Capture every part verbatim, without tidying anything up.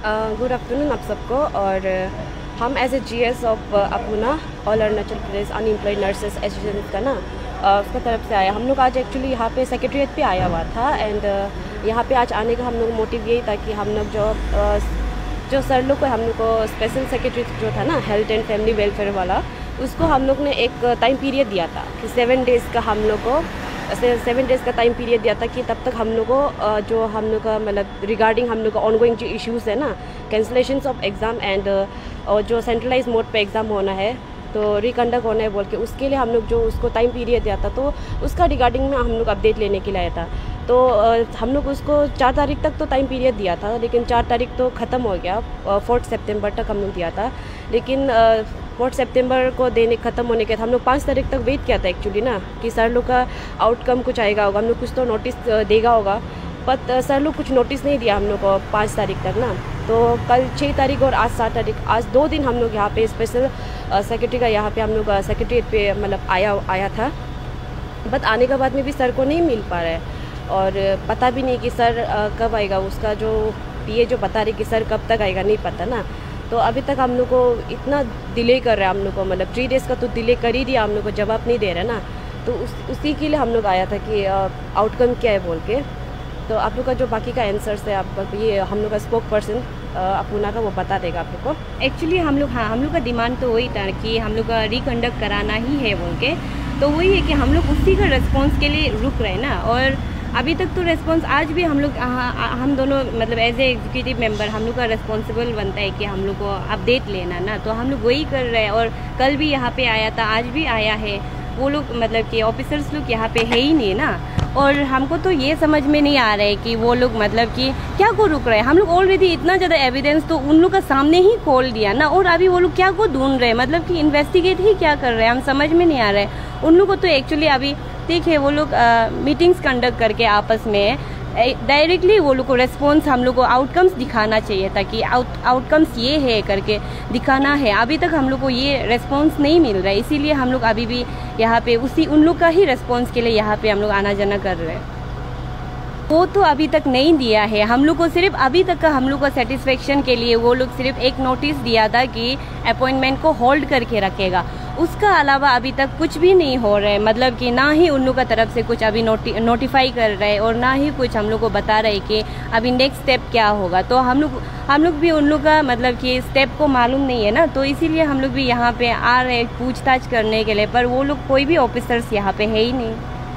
Good afternoon आप सबको। और हम as a G S of APUNA all Arunachal Pradesh unemployed nurses association का ना उसका तरफ से आया। हम लोग आज एक्चुअली यहाँ पे सेक्रेटरीट पे आया हुआ था एंड यहाँ पे आज आने का हम लोग मोटिव यही था कि हम लोग जो uh, जो सर लोग को हम लोग को स्पेशल सेक्रेटरी जो था ना हेल्थ एंड फैमिली वेलफेयर वाला, उसको हम लोग ने एक टाइम पीरियड दिया था कि सेवन डेज़ का हम लोग को सेवन डेज़ का टाइम पीरियड दिया था कि तब तक हम लोग को जो हम लोग का मतलब रिगार्डिंग हम लोग का ऑनगोइंग जो इश्यूज़ है ना, कैंसलेशंस ऑफ एग्ज़ाम एंड और जो सेंट्रलाइज मोड पे एग्ज़ाम होना है तो रिकंडक्ट होना है बोल के, उसके लिए हम लोग जो उसको टाइम पीरियड दिया था तो उसका रिगार्डिंग में हम लोग अपडेट लेने के लिए आया था। तो हम लोग उसको चार तारीख तक तो टाइम पीरियड दिया था, लेकिन चार तारीख तो ख़त्म हो गया, फोर्थ सितंबर तक हम लोग दिया था। लेकिन फोर्थ सितंबर को देने ख़त्म होने के हम लोग पाँच तारीख तक वेट किया था एक्चुअली ना कि सर लोग का आउटकम कुछ आएगा होगा, हम लोग कुछ तो नोटिस देगा होगा, बट सर लोग कुछ नोटिस नहीं दिया हम लोग को पाँच तारीख तक ना। तो कल छः तारीख और आज सात तारीख, आज दो दिन हम लोग यहाँ पे स्पेशल सेक्रेटरी का यहाँ पे हम लोग सेक्रेटरीट पे मतलब आया आया था, बट आने के बाद में भी सर को नहीं मिल पा रहा है और पता भी नहीं कि सर कब आएगा। उसका जो पीए जो बता रही कि सर कब तक आएगा नहीं पता ना। तो अभी तक हम लोग को इतना डिले कर रहा है, हम लोग को मतलब थ्री डेज़ का तो डिले कर ही दिया, हम लोग को जवाब नहीं दे रहा ना। तो उस उसी के लिए हम लोग आया था कि आउटकम क्या है बोल के। तो आप लोग का जो बाकी का आंसर्स है आप ये हम लोग का स्पोक पर्सन अपूना का वो बता देगा आप लोग को। एक्चुअली हम लोग हाँ हम लोग का डिमांड तो वही था कि हम लोग का रिकंडक्ट कराना ही है बोल के। तो वही है कि हम लोग उसी का रिस्पॉन्स के लिए रुक रहे ना, और अभी तक तो रिस्पॉन्स आज भी हम लोग हम दोनों मतलब एज ए एग्जीक्यूटिव मेंबर हम लोग का रिस्पॉन्सिबल बनता है कि हम लोग को अपडेट लेना ना। तो हम लोग वही कर रहे हैं और कल भी यहाँ पे आया था, आज भी आया है। वो लोग मतलब कि ऑफिसर्स लोग यहाँ पे है ही नहीं ना, और हमको तो ये समझ में नहीं आ रहा है कि वो लोग मतलब कि क्या को रुक रहे हैं। हम लोग ऑलरेडी इतना ज़्यादा एविडेंस तो उन लोग का सामने ही खोल दिया ना, और अभी वो लोग क्या को ढूंढ रहे हैं, मतलब कि इन्वेस्टिगेट ही क्या कर रहे हैं, हम समझ में नहीं आ रहा है। उन लोग को तो एक्चुअली अभी ठीक है वो लोग मीटिंग्स कंडक्ट करके आपस में डायरेक्टली वो लोग को रेस्पॉन्स हम लोग को आउटकम्स दिखाना चाहिए था कि आउट आउटकम्स ये है करके दिखाना है। अभी तक हम लोग को ये रेस्पॉन्स नहीं मिल रहा है, इसीलिए हम लोग अभी भी यहाँ पे उसी उन लोग का ही रेस्पॉन्स के लिए यहाँ पे हम लोग आना जाना कर रहे हैं। वो तो अभी तक नहीं दिया है हम लोग को, सिर्फ अभी तक का हम लोग का सेटिस्फेक्शन के लिए वो लोग सिर्फ एक नोटिस दिया था कि अपॉइंटमेंट को होल्ड करके रखेगा। उसका अलावा अभी तक कुछ भी नहीं हो रहा है, मतलब कि ना ही उन लोग का तरफ से कुछ अभी नोटि नोटिफाई कर रहे हैं और ना ही कुछ हम लोग को बता रहे कि अभी नेक्स्ट स्टेप क्या होगा। तो हम लोग हम लोग भी उन लोग का मतलब कि स्टेप को मालूम नहीं है ना, तो इसीलिए हम लोग भी यहाँ पे आ रहे हैं पूछताछ करने के लिए, पर वो लोग कोई भी ऑफिसर्स यहाँ पे है ही नहीं।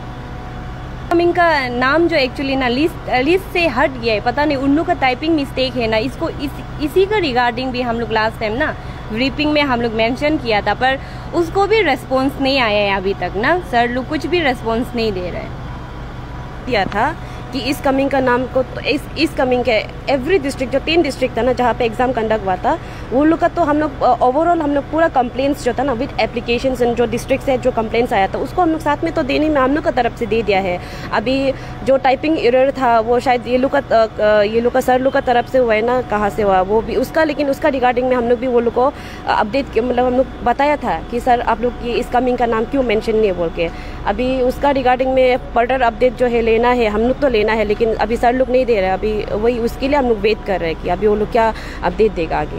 हम इनका नाम जो एक्चुअली ना लिस्ट लिस्ट से हट गया है, पता नहीं उन लोग का टाइपिंग मिस्टेक है ना। इसको इस, इसी का रिगार्डिंग भी हम लोग लास्ट टाइम ना ब्रीफिंग में हम लोग मेंशन किया था, पर उसको भी रेस्पॉन्स नहीं आया है अभी तक ना। सर लोग कुछ भी रेस्पॉन्स नहीं दे रहे हैं। दिया था कि इस कमिंग का नाम को तो इस इस कमिंग के एवरी डिस्ट्रिक्ट जो तीन डिस्ट्रिक्ट था ना जहाँ पे एग्जाम कंडक्ट हुआ था, वो लोग का तो हम लोग ओवरऑल हम लोग पूरा कंप्लेंट्स जो था ना विद एप्लीकेशंस जो डिस्ट्रिक्ट से जो कंप्लेंट्स आया था उसको हम लोग साथ में तो देने में हम लोग का तरफ से दे दिया है। अभी जो टाइपिंग एरर था वो शायद ये लोग का ये लोग का सर लोग का तरफ से हुआ है ना, कहाँ से हुआ वो भी उसका, लेकिन उसका रिगार्डिंग में हम लोग भी वो लोग को अपडेट मतलब हम लोग बताया था कि सर आप लोग ये इस कमिंग का नाम क्यों मेंशन नहीं है बोल के। अभी उसका रिगार्डिंग में फर्दर अपडेट जो है लेना है हम लोग तो लेना है, लेकिन अभी सर लोग नहीं दे रहे। अभी वही उसके लिए हम लोग वेट कर रहे हैं कि अभी वो लोग क्या अपडेट देगा आगे।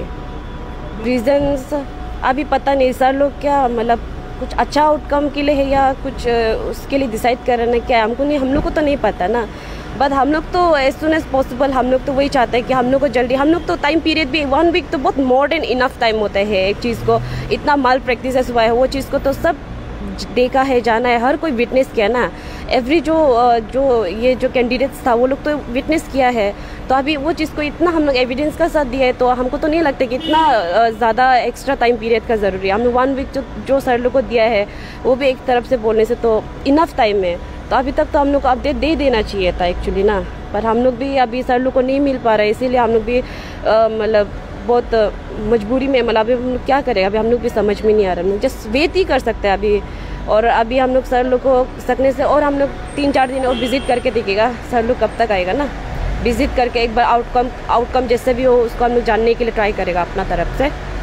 रीजंस अभी पता नहीं, सर लोग क्या मतलब कुछ अच्छा आउटकम के लिए है या कुछ उसके लिए डिसाइड कर रहे हैं क्या, हमको नहीं हम लोग को तो नहीं पता ना। बट हम लोग तो एज सुन एज पॉसिबल हम लोग तो वही चाहते हैं कि हम लोग को जल्दी, हम लोग तो टाइम पीरियड भी वन वीक तो बहुत मोर देन इनफ टाइम होता है एक चीज़ को। इतना माल प्रैक्टिस हुआ है वो चीज़ को तो सब देखा है, जाना है, हर कोई विटनेस किया ना। एवरी जो जो ये जो कैंडिडेट्स था वो लोग तो विटनेस किया है। तो अभी वो चीज़ को इतना हम लोग एविडेंस का साथ दिया है, तो हमको तो नहीं लगता कि इतना ज़्यादा एक्स्ट्रा टाइम पीरियड का ज़रूरी है। हमने वन वीक जो जो सर लोग को दिया है वो भी एक तरफ से बोलने से तो इनफ टाइम है। तो अभी तक तो हम लोग को अपडेट दे देना चाहिए था एक्चुअली ना, पर हम लोग भी अभी सर लोग को नहीं मिल पा रहा है, इसीलिए हम लोग भी मतलब बहुत मजबूरी में मतलब अभी हम लोग क्या करें, अभी हम लोग भी समझ में नहीं आ रहा। हम लोग जस्ट वेट ही कर सकते हैं अभी, और अभी हम लोग सर लोग को सकने से और हम लोग तीन चार दिन और विजिट करके देखेगा सर लोग कब तक आएगा ना। विजिट करके एक बार आउटकम आउटकम जैसे भी हो उसको हम लोग जानने के लिए ट्राई करेगा अपना तरफ से।